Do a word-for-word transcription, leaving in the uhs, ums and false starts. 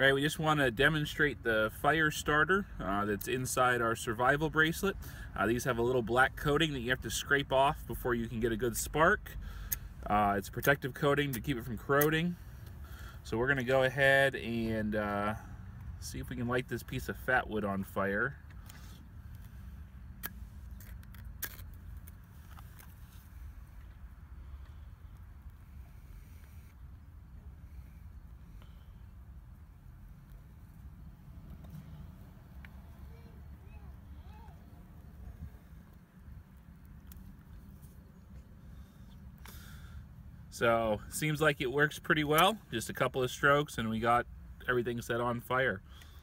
All right, we just want to demonstrate the fire starter uh, that's inside our survival bracelet. Uh, these have a little black coating that you have to scrape off before you can get a good spark. Uh, it's a protective coating to keep it from corroding. So we're going to go ahead and uh, see if we can light this piece of fat wood on fire. So, seems like it works pretty well. Just a couple of strokes and we got everything set on fire.